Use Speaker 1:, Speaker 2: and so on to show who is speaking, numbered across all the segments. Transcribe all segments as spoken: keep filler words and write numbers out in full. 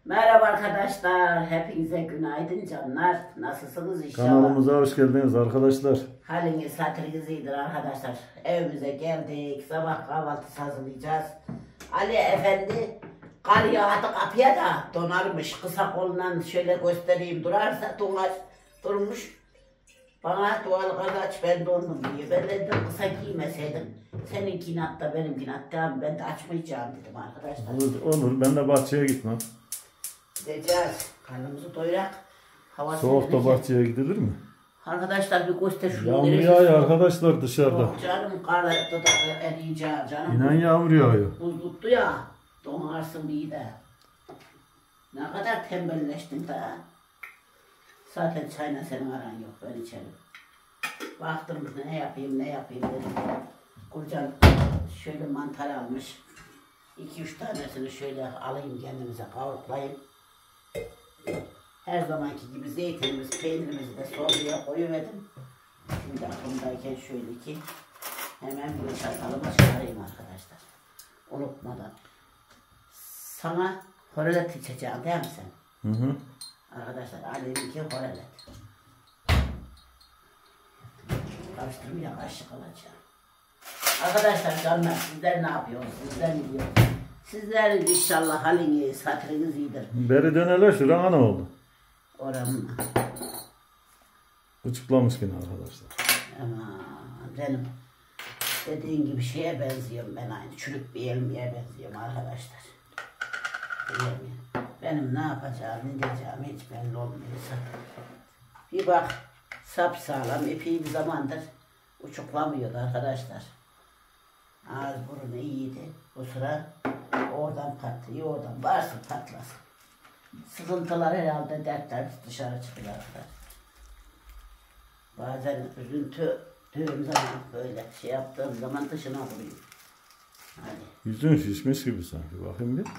Speaker 1: Merhaba arkadaşlar, hepinize günaydın canlar. Nasılsınız inşallah?
Speaker 2: Kanalımıza hoş geldiniz arkadaşlar.
Speaker 1: Haliniz hatırınız iyidir arkadaşlar. Evimize geldik, sabah kahvaltısı hazırlayacağız. Ali Efendi kar yağdı kapıya da donarmış. Kısa kolundan şöyle göstereyim, durarsa donar, durmuş. Bana doğal gaz aç, ben dondum diye. Ben de dedim kısa giymeseydim. Seninkini hatta benimkini hatta ben de açmayacağım dedim arkadaşlar.
Speaker 2: Olur, olur. Ben de bahçeye gitmem.
Speaker 1: Gideceğiz. Karnımızı doyurak. Hava
Speaker 2: Soğukta bahçeye gidilir mi?
Speaker 1: Arkadaşlar bir göster şunu.
Speaker 2: Yağmur yağıyor arkadaşlar dışarıda.
Speaker 1: Yok canım karda da eriyeceğim canım.
Speaker 2: İnan yağmur yağıyor.
Speaker 1: Buz tuttu ya. Donarsın bir de. Ne kadar tembelleştin de. Zaten çayla senin aran yok, ben içerim. Baktım ne yapayım ne yapayım dedim. Kocan şöyle mantar almış. iki üç tanesini şöyle alayım kendimize kavurtlayayım. Her zamanki gibi zeytinimiz, peynirimizi de sofraya koyuverdim. Şimdi aklımdayken şöyle ki hemen bir çatalıma çıkarayım arkadaşlar. Unutmadan. Sana horelet içeceğim değil mi sen?
Speaker 2: Hı hı.
Speaker 1: Arkadaşlar Ali'ninki horelet. Karıştırmaya kaşık alacağım. Arkadaşlar canlar sizler ne yapıyorsunuz? Sizler ne diyorsunuz? Sizler inşallah haliniz, hatırınız iyidir.
Speaker 2: Beri döneler şurana ne oldu?
Speaker 1: Oranın.
Speaker 2: Uçuklamış yine arkadaşlar.
Speaker 1: Aman benim dediğin gibi şeye benziyorum ben aynı. Çürük bir elmiye benziyorum arkadaşlar. Bilmiyorum. Benim ne yapacağım, ne diyeceğim hiç belli olmuyorsa. Bir bak sapsağlam epey bir zamandır uçuklamıyordu arkadaşlar. Ağız burnu iyiydi. Bu sıra oradan patlıyor, oradan varsın patlasın. Sıkıntılar herhalde dertler dışarı çıkıyor arkadaşlar. Bazen üzüntü düğüm zaman böyle şey yaptığım zaman dışına vuruyor. Hani.
Speaker 2: Yüzün şişmiş gibi sanki. Bakayım bir.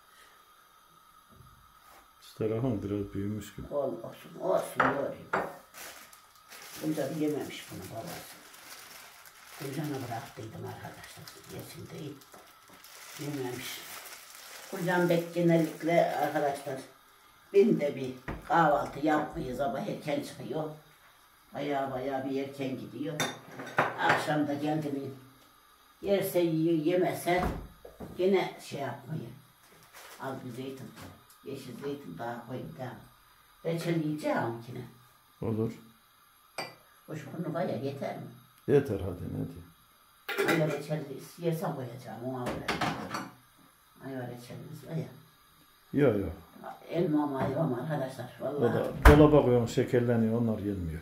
Speaker 2: Şu tarafın biraz büyümüş gibi.
Speaker 1: Olsun, olsun göreyim. Bunca bir yememiş bunu babası. Kucağına bıraktıydım arkadaşlar. Yesin değil. Yememiş. Kucağım bek genellikle arkadaşlar binde bir kahvaltı yapmayız ama erken çıkıyor. Bayağı bayağı bir erken gidiyor. Akşamda geldi mi yerse yiyor, yemese yine şey yapmayı. Az bir zeytin, yeşil zeytin daha koyayım da. Reçel yiyeceğim yine.
Speaker 2: Olur.
Speaker 1: Kuşburnu var ya yeter mi?
Speaker 2: Yeter hadi ne diyeyim.
Speaker 1: Ayva reçeli yersen koyacağım ona öyle. Ayva reçelimiz var ya.
Speaker 2: Yok yok.
Speaker 1: Elma mı ayva mı arkadaşlar
Speaker 2: O
Speaker 1: vallahi.
Speaker 2: da dolaba koyuyorum şekerleniyor onlar yenmiyor.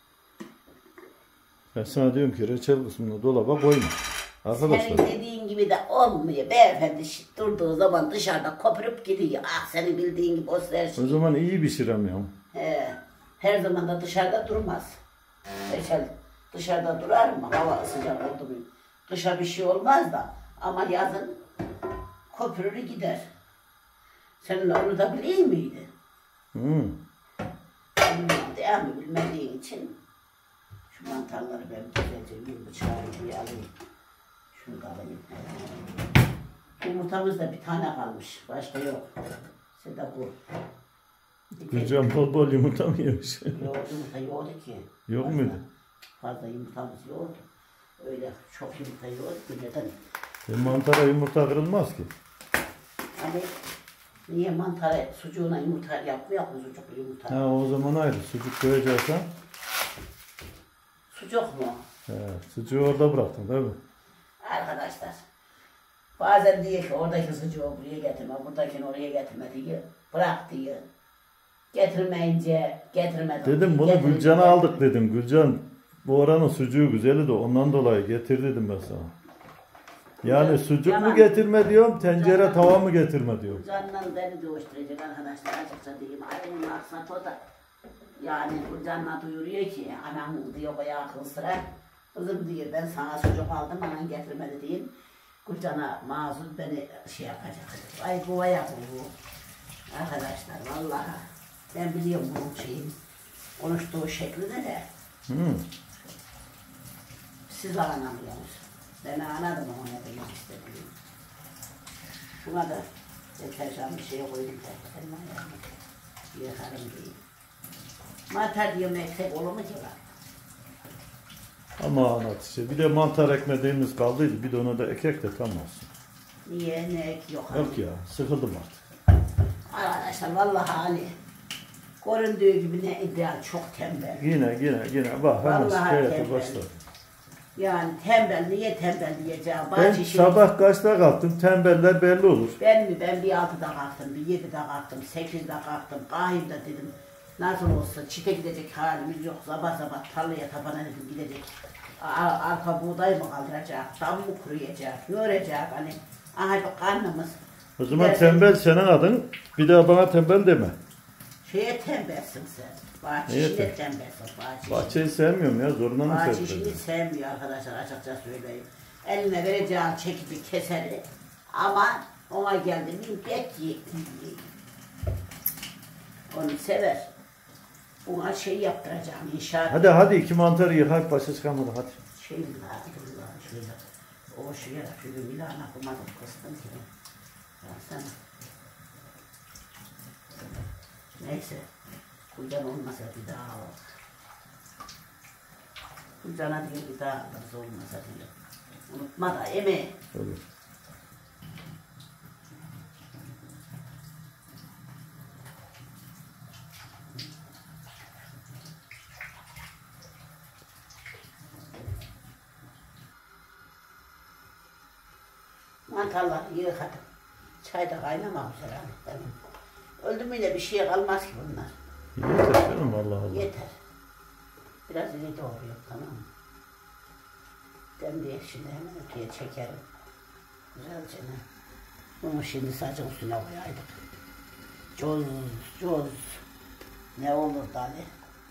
Speaker 2: Ben sana diyorum ki reçel kısmını dolaba koyma. Arkadaşlar.
Speaker 1: Senin dediğin gibi de olmuyor. Beyefendi durduğu zaman dışarıda kopurup gidiyor. Ah senin bildiğin gibi o her şey.
Speaker 2: O zaman iyi pişiremiyorum.
Speaker 1: He, her zaman da dışarıda durmaz. Reçel dışarıda durar mı? Hava sıcak oldu mu? Kışa bir şey olmaz da ama yazın kopurur gider. Senin onu da biliyor muydun?
Speaker 2: Hmm.
Speaker 1: Değil mi? Bilmediğin için şu mantarları ben güzelce bir bıçağı bir alayım. Şunu da alayım. Yumurtamızda bir tane kalmış. Başka yok. Sen de bu.
Speaker 2: Gülcan bol bol yumurta mı yemiş?
Speaker 1: Yok yumurta yoktu ki.
Speaker 2: Yok
Speaker 1: fazla,
Speaker 2: muydu?
Speaker 1: Fazla yumurtamız yoktu. Öyle çok yumurta yoktu. Neden?
Speaker 2: E, mantara yumurta kırılmaz ki.
Speaker 1: Hani niye mantara sucuğuna yumurta yapmıyor mu sucuklu yumurta?
Speaker 2: Ha o zaman ayrı. Sucuk koyacaksan.
Speaker 1: Sucuk mu?
Speaker 2: He, sucuğu orada bıraktın değil mi?
Speaker 1: Arkadaşlar bazen diyor ki oradaki sucuğu buraya getirme, buradakini oraya getirme diyor. Bırak diyor. Getirmeyince getirmedim.
Speaker 2: Dedim bunu
Speaker 1: Getirince
Speaker 2: Gülcan'a
Speaker 1: getirdim.
Speaker 2: aldık dedim. Gülcan bu oranın sucuğu güzeli de ondan dolayı getir dedim ben sana. Yani sucuk
Speaker 1: Yalan.
Speaker 2: mu getirme diyorum, tencere
Speaker 1: Yalan.
Speaker 2: tava mı getirme diyorum.
Speaker 1: Canla beni doğuşturacak arkadaşlar açıkça diyeyim. Ailenin maksat o da. Yani bu canla duyuruyor ki anam diyor bayağı akıl sıra. Kızım diyor ben sana sucuk aldım anan getirmedi diyeyim. Gülcan'a mazur beni şey yapacak. Ay bu ya bu. Arkadaşlar vallahi ben biliyorum bunun şeyin konuştuğu şeklini de.
Speaker 2: Hmm.
Speaker 1: Siz anlamıyorsunuz. Ben anladım ama ne demek istediğimi. Buna da Deterjan bir şeye koydum tercihlerim ayağımı. Yıkarım diye. Mantar diyorum eksik olur mu ki var?
Speaker 2: Ama Hatice bir de mantar ekmediğimiz kaldıydı. Bir de ona da ekek de tam olsun.
Speaker 1: Niye ne ek yok?
Speaker 2: Yok ya sıkıldım artık.
Speaker 1: Arkadaşlar vallahi hani göründüğü gibi ne ideal çok tembel.
Speaker 2: Yine yine yine bak hemen
Speaker 1: Vallahi
Speaker 2: şikayete
Speaker 1: tembel.
Speaker 2: başladı.
Speaker 1: Yani tembel niye tembel diyeceğim.
Speaker 2: Ben
Speaker 1: Bahçe işi-
Speaker 2: sabah kaçta kalktım tembeller belli olur.
Speaker 1: Ben mi? Ben bir altıda kalktım, bir yedide kalktım, sekizde kalktım. Kahimde dedim. Nasıl olsa çite gidecek halimiz yok. Sabah sabah tarlaya tabana dedim gidecek. A- arka buğday mı kaldıracak, dam mı kuruyacak, ne olacak hani. Aha bir karnımız.
Speaker 2: O zaman
Speaker 1: Gidersin-
Speaker 2: tembel senin adın. Bir daha bana tembel deme.
Speaker 1: Şeye tembelsin sen. Bahçe
Speaker 2: Niye
Speaker 1: işine
Speaker 2: tembel?
Speaker 1: tembelsin. Bahçe işine.
Speaker 2: Bahçeyi sevmiyorum ya zoruna mı
Speaker 1: Bahçe
Speaker 2: sevdim?
Speaker 1: işini sevmiyor arkadaşlar açıkça söyleyeyim. Eline vereceğin çekici keseri ama ona geldi mi bet yiyeyim. Onu sever. Buna şey yaptıracağım inşaat.
Speaker 2: Hadi hadi iki mantarı yıkayıp başa çıkamadı hadi.
Speaker 1: Şey mi lazım şöyle. O şuraya da şöyle bir lahana kumadım kıstım ki. Ya sen. Neyse. Kucan olmasa bir daha al. Kucana diyor bir daha alırız olmasa diyor. Unutma da emeği.
Speaker 2: Olur.
Speaker 1: Mantarları yıkadım. Çay da kaynamamış herhalde. Öldü mü de bir şey kalmaz ki bunlar.
Speaker 2: Yeter canım Allah Allah.
Speaker 1: Yeter. Biraz iri doğruyor tamam mı? Ben de şimdi hemen öteye çekerim. Güzelce ne? Bunu şimdi sadece üstüne koyaydık. Coz, coz. Ne olur Ali?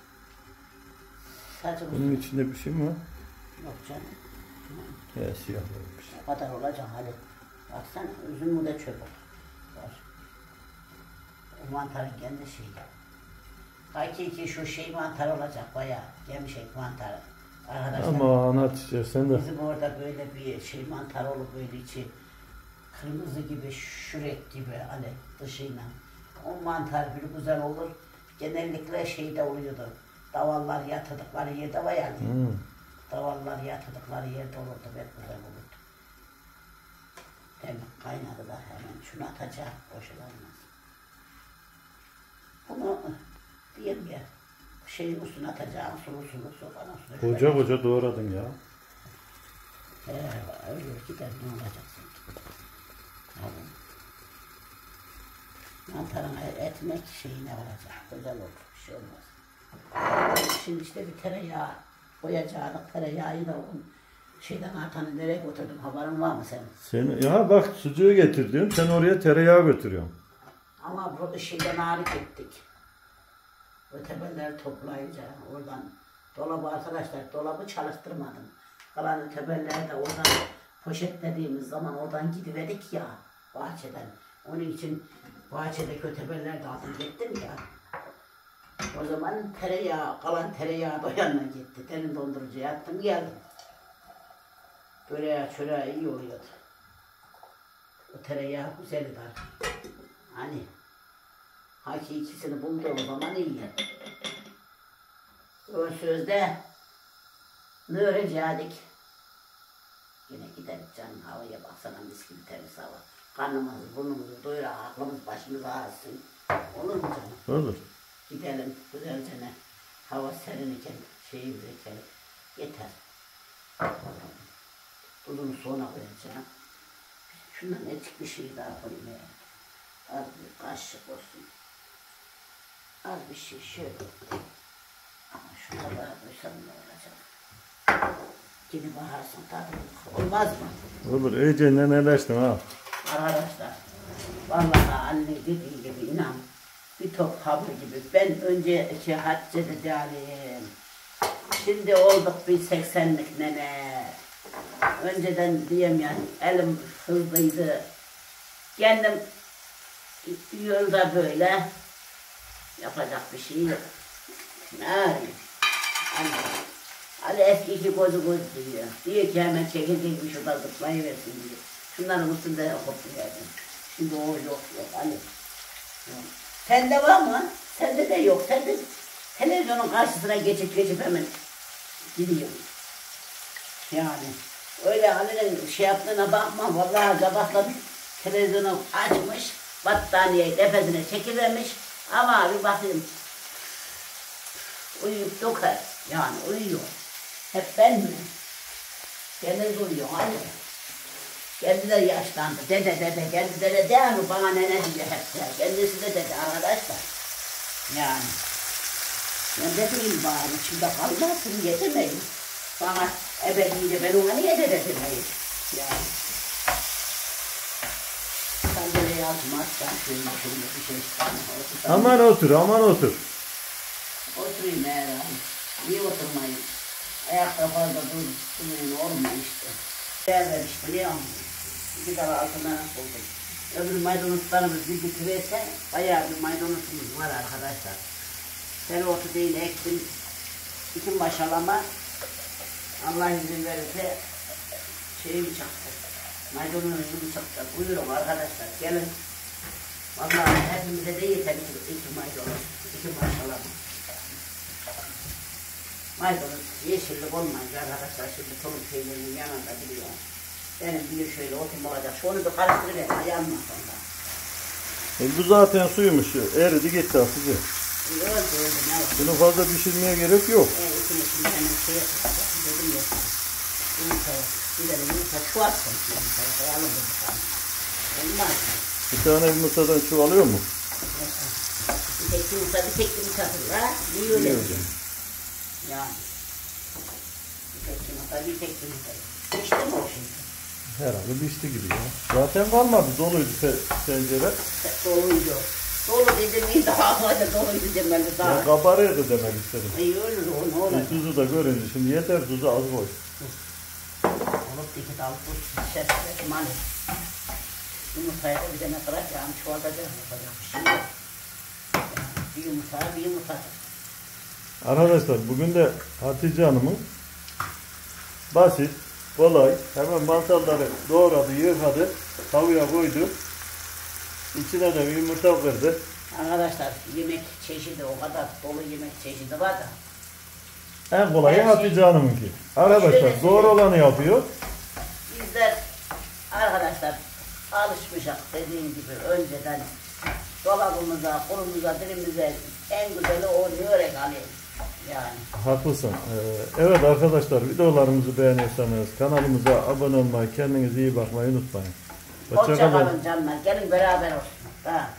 Speaker 1: Sadece
Speaker 2: Bunun içinde bir şey mi var?
Speaker 1: yok canım.
Speaker 2: Ya siyah olmuş.
Speaker 1: Ne kadar olacak Ali? Baksana üzüm mü de çöp var. O mantarın kendi şeyi. Hakiki şu şey mantar olacak bayağı. Gemşek mantarı. Arkadaşlar.
Speaker 2: Ama Hatice sen de
Speaker 1: Bizim orada böyle bir şey mantar olur böyle içi kırmızı gibi, şürek gibi hani dışıyla. O mantar bir güzel olur. Genellikle şeyde oluyordu. Davallar yatırdıkları yerde var yani.
Speaker 2: hmm.
Speaker 1: Davallar yatırdıkları yerde olurdu. Pek güzel olurdu. Hemen kaynadı da hemen şunu atacağım. Boşalanmaz. Bunu diyeyim ya. Şeyin üstüne atacağım. Sulu sulu sokanın üstüne.
Speaker 2: Koca koca doğradın ya.
Speaker 1: Ee, öyle gider ne olacak sanki. Abi. Mantarın etmek şeyine olacak. Güzel olur. Bir şey olmaz. Şimdi işte bir tereyağı koyacağız. Tereyağı da onun şeyden artanı nereye götürdüm? Haberin var mı senin?
Speaker 2: Sen, ya bak sucuğu getir diyorum. Sen oraya tereyağı götürüyorsun.
Speaker 1: Ama burada şeyden ağrı gittik. Ötebeleri toplayınca oradan dolabı arkadaşlar dolabı çalıştırmadım. Kalan ötebeleri de oradan poşetlediğimiz zaman oradan gidiverdik ya bahçeden. Onun için bahçedeki ötebeleri de aldım gittim ya. O zaman tereyağı, kalan tereyağı da yanına gitti. Derin dondurucuya attım geldim. Böreğe çöreğe iyi oluyordu. O tereyağı güzeldi artık. Hani hakikisini bulduğum zaman iyi. O sözde ne öğrenecektik? Yine gidelim canım havaya baksana mis gibi temiz hava. Karnımızı, burnumuzu doyurak, aklımız başımız ağrısın. Olur mu canım?
Speaker 2: Olur.
Speaker 1: Gidelim güzelce ne? Hava serin iken, şeyimizi ekelim. Yeter. Tuzunu sonra koyacağım. Şundan etik bir şey daha koyayım ya. Az bir kaşık olsun. Az bir şey şöyle. Ama şu kadar koysam ne olacak? Gidip bakarsın tadı olmaz mı?
Speaker 2: Olur iyice neneleştin ha.
Speaker 1: Arkadaşlar, vallahi anne dediği gibi inan bir top hamur gibi. Ben önceki Hatice'de değilim. Şimdi olduk bir seksenlik nene. Önceden diyeyim ya elim hızlıydı. Kendim yolda böyle yapacak bir şey yok. Ne arayayım? Hani, hani eski ki gözü göz diyor. Diyor ki hemen çekirdek bir şurada zıplayıversin diyor. Şunların üstünde koptu verdim. Şimdi o yok yok hani. Yok. Sende var mı? Sende de yok. Sende televizyonun karşısına geçip geçip hemen gidiyorsun. Yani öyle hani şey yaptığına bakma. Vallahi sabahla televizyonu açmış, battaniyeyi tepesine çekivermiş. Ama bir bakayım uyuyup dokar. Yani uyuyor. Hep ben mi? Kendiniz uyuyor hani. Kendileri yaşlandı. Dede dede kendileri der mi bana nene diye hep der. Kendisi de dede arkadaşlar. Yani. Ben de diyeyim bari içimde kalmasın yetemeyin. Bana ebediyince ben ona niye dede demeyim. Yani. Sen böyle yazmazsan şöyle şöyle bir şey istedim.
Speaker 2: Aman otur, aman otur.
Speaker 1: Oturayım herhalde. Niye oturmayayım? Ayakta fazla dur, durmayın olmuyor işte. Değervermiş biliyor musun? İki tane altından buldum. Öbür maydanozlarımız bir bitirirse bayağı bir maydanozumuz var arkadaşlar. Dereotu değil ektim. İki maşalama Allah izin verirse şeyim çıktı. Maydanozum çıktı. Buyurun arkadaşlar gelin. Vallahi hepimize de yeter iki, iki maydanoz. İki maşalama. Maydanoz yeşillik olmayınca arkadaşlar şimdi tulum peynirinin yanında biliyor. Benim bir şöyle otum olacak. Şunu da karıştırıver. Yanmaz ondan.
Speaker 2: E bu zaten suymuş. Eridi gitti size.
Speaker 1: Öldü öldü ne var?
Speaker 2: Bunu fazla pişirmeye gerek yok.
Speaker 1: Evet ikimiz şimdi hemen şey yapacağım. Dedim ya. Yumurta. Bir de yumurta çuvarsın. Yumurtaya koyalım dedik sana. Olmaz.
Speaker 2: Bir tane yumurtadan çuvalıyor mu?
Speaker 1: Bir tek yumurta bir tek yumurta var. Niye öyle diyor? Yani. Bir tek yumurta bir tek yumurta. İşte mi o şimdi?
Speaker 2: Herhalde pişti gibi ya. Zaten kalmadı. Doluydu tencere.
Speaker 1: Doluydu. Dolu dedim iyi daha fazla doluydu demeli daha.
Speaker 2: Ya kabarıyordu demek istedim.
Speaker 1: İyi olur o ne olacak?
Speaker 2: E, tuzu da görünce şimdi yeter tuzu az koy.
Speaker 1: Olup dikit alıp bu şişe mali. Yumurtaya da bir de ne kadar yani çoğaltacağım yapacak bir şey yok. Bir yumurta bir yumurta.
Speaker 2: Arkadaşlar bugün de Hatice Hanım'ın basit, kolay, hemen mantarları doğradı, yıkadı, tavuya koydu. İçine de bir yumurta kırdı.
Speaker 1: Arkadaşlar yemek çeşidi o kadar dolu yemek çeşidi var da.
Speaker 2: En kolayı
Speaker 1: Her şey-
Speaker 2: Hatice Hanım'ınki. Arkadaşlar
Speaker 1: Şöyle
Speaker 2: doğru olanı yapıyor.
Speaker 1: Bizler arkadaşlar alışmışız dediğim gibi önceden dolabımıza, kurumuza, dilimize en güzeli o yörek alıyoruz. Yani.
Speaker 2: Haklısın. Ee, evet arkadaşlar videolarımızı beğeniyorsanız kanalımıza abone olmayı, kendinize iyi bakmayı unutmayın.
Speaker 1: Hoşça
Speaker 2: Hoşça kalın.
Speaker 1: kalın canlar. Gelin beraber olsun. Ha.